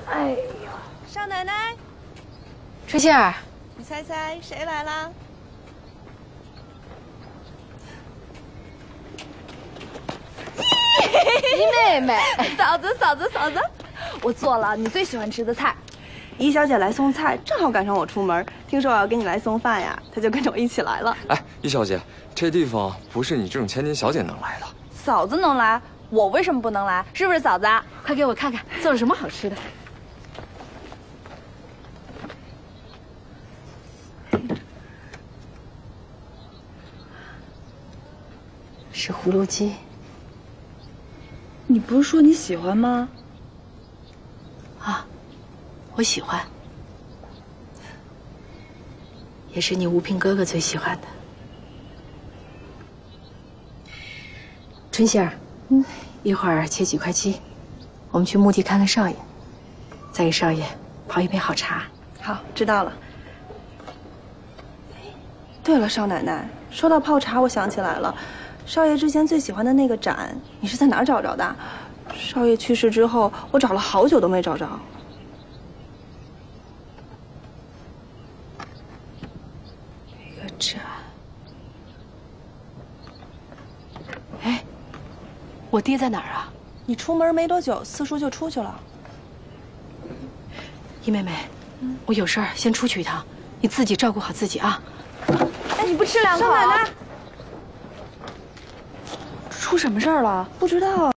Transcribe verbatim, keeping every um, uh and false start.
哎呦， 少奶奶， 春杏儿， 你猜猜谁来啦？ 姨妹妹， 嫂子，嫂子，嫂子，我做了你最喜欢吃的菜。姨小姐来送菜，正好赶上我出门，听说我要给你来送饭呀，她就跟着我一起来了。 哎，易小姐，这地方不是你这种千金小姐能来的。 嫂子能来，我为什么不能来？是不是嫂子？ 快给我看看做了什么好吃的。是葫芦鸡。 你不是说你喜欢吗？ 啊，我喜欢，也是你吴平哥哥最喜欢的。春杏儿，嗯，一会儿切几块鸡，我们去墓地看看少爷，再给少爷泡一杯好茶。 好，知道了。对了，少奶奶，说到泡茶，我想起来了。少爷之前最喜欢的那个盏，你是在哪儿找着的？少爷去世之后，我找了好久都没找着。 这个盏，哎，我爹在哪儿啊？ 你出门没多久，四叔就出去了。 姨妹妹，嗯、我有事儿先出去一趟，你自己照顾好自己啊。 哎，你不吃两口？少奶奶，出什么事儿了？不知道。